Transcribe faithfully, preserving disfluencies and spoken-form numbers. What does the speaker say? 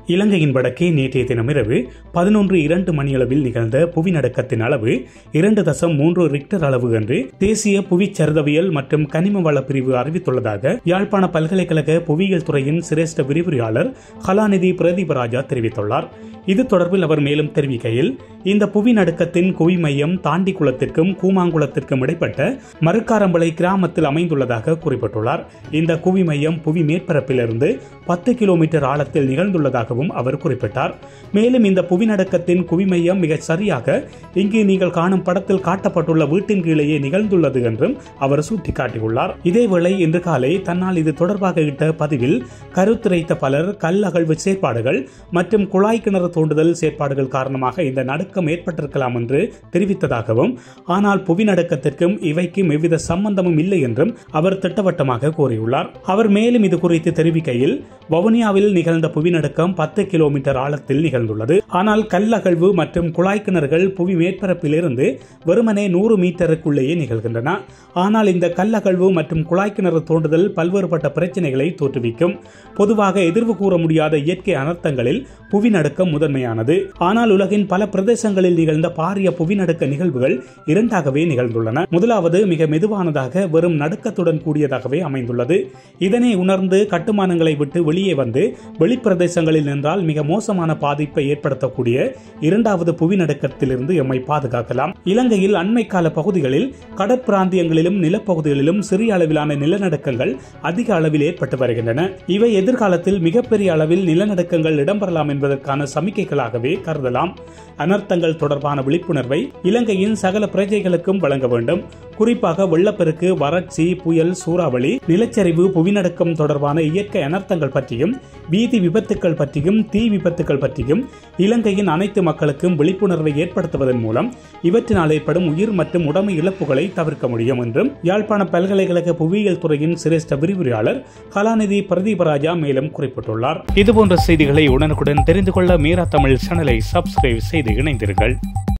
இலங்கையின் வடக்கே நேற்றைய தினமிரவு பதினொன்று இரண்டு மணியளவில் நிகழ்ந்த புவிநடுக்கத்தின் அளவு இரண்டு தசம் மூன்று ரிக்டர் அளவு என்று தேசிய புவிச்சரிதவியல் மற்றும் கனிம வள பிரிவு அறிவித்துள்ளதாக யாழ்ப்பாண பல்கலைக்கழக புவியியல் துறையின் சிரேஷ்ட விரிவுரையாளர் கலாநிதி பிரதீபராஜா தெரிவித்துள்ளார். இது தொடர்பில் அவர் மேலும் தெரிவிக்கையில், இந்த புவி நடுக்கத்தின் குவி மையம் தாண்டிக்குளத்திற்கும் கூமாங்குளத்திற்கும் இடைப்பட்ட மருக்காரம்பளை கிராமத்தில் அமைந்துள்ளதாக குறிப்பிட்டுள்ளார். இந்த குவி மையம் புவி மேற்பரப்பிலிருந்து பத்து கிலோமீட்டர் ஆழத்தில் நிகழ்ந்துள்ளதாகவும் அவர் குறிப்பிட்டார். மேலும் இந்த புவி நடுக்கத்தின் குவி மையம் மிக சரியாக இங்கு நீங்கள் காணும் படத்தில் காட்டப்பட்டுள்ள வீட்டின் கீழேயே நிகழ்ந்துள்ளது என்றும் அவர் சுட்டிக்காட்டியுள்ளார். இதேவேளை இன்று காலை தன்னால் இது தொடர்பாக இட்ட பதிவில் கருத்துரைத்த பலர் கல் அகழ்வு செயற்பாடுகள் மற்றும் குழாய் கிணறு தூண்டுதல் செயற்பாடுகள் காரணமாக இந்த நடுக்கம் ஏற்பட்டிருக்கலாம் என்று தெரிவித்ததாகவும், ஆனால் புவி நடுக்கத்திற்கும் இவைக்கும் எவ்வித சம்பந்தமும் இல்லை என்றும் அவர் திட்டவட்டமாக கூறியுள்ளார். அவர் மேலும் இது குறித்து தெரிவிக்கையில், வவுனியாவில் நிகழ்ந்த புவி நடுக்கம் பத்து கிலோமீட்டர் ஆழத்தில் நிகழ்ந்துள்ளது. ஆனால் கல்லகழ்வு மற்றும் குழாய் கிணறுகள் புவி மேற்பரப்பில் இருந்து வெறுமனே நூறு மீட்டருக்குள்ளேயே நிகழ்கின்றன. ஆனால் இந்த கல்லகழ்வு மற்றும் குழாய் கிணறு தோண்டுதல் பல்வேறுபட்ட பிரச்சனைகளை தோற்றுவிக்கும். பொதுவாக எதிர்வு கூற முடியாத இயற்கை அனர்த்தங்களில் புவி நடுக்கம் முதன்மையானது. ஆனால் உலகின் பல பிரதேசங்களில் நிகழ்ந்த பாரிய புவிநடுக்க நிகழ்வுகள் இரண்டாகவே நிகழ்ந்துள்ளன. முதலாவது மிக மெதுவானதாக வெறும் நடுக்கத்துடன் கூடியதாகவே அமைந்துள்ளது. இதனை உணர்ந்து கட்டுமானங்களை விட்டு வெளியே வந்து வெளிப்பிரதேசங்களில் நின்றால் மிக மோசமான பாதிப்பை ஏற்படுத்தக்கூடிய இரண்டாவது புவிநடுக்கத்திலிருந்து எம்மை பாதுகாக்கலாம். இலங்கையில் அண்மை கால பகுதிகளில் கடற்பிராந்தியங்களிலும் நிலப்பகுதிகளிலும் சிறிய அளவிலான நிலநடுக்கங்கள் அதிக அளவில் ஏற்பட்டு வருகின்றன. இவை எதிர்காலத்தில் மிகப்பெரிய அளவில் நிலநடுக்கங்கள் இடம்பெறலாம் என்பதற்கான சமிக்கைகளாகவே கருதலாம். அனர்த்தங்கள் தொடர்பான விழிப்புணர்வை இலங்கையின் சகல பிரஜைகளுக்கும் வழங்க வேண்டும். குறிப்பாக வெள்ளப்பெருக்கு, வறட்சி, புயல், சூறாவளி, நிலச்சரிவு, புவிநடுக்கம் தொடர்பான இயற்கை அனர்த்தங்கள் பற்றியும் வீதி விபத்துக்கள் பற்றியும் தீ விபத்துக்கள் பற்றியும் இலங்கையின் அனைத்து மக்களுக்கும் விழிப்புணர்வை ஏற்படுத்துவதன் மூலம் இவற்றினால் ஏற்படும் உயிர் மற்றும் உடைமை இழப்புகளை தவிர்க்க முடியும் என்றும் யாழ்ப்பாண பல்கலைக்கழக புவியியல் துறையின் சிரேஷ்ட விரிவுரையாளர் கலாநிதி பிரதீபராஜா மேலும் குறிப்பிட்டுள்ளார். இதுபோன்ற செய்திகளை உடனுக்குடன் தெரிந்து கொள்ள மீரா தமிழ் சேனலை சப்ஸ்கிரைப் செய்து இணைந்தீர்கள்.